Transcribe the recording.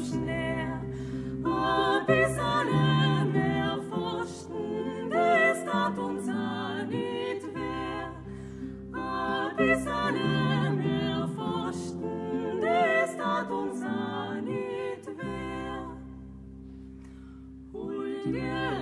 schnell, bis alle mehr forchten, des dat uns nicht wär, bis alle mehr forchten, des dat uns nicht wär. Hol dir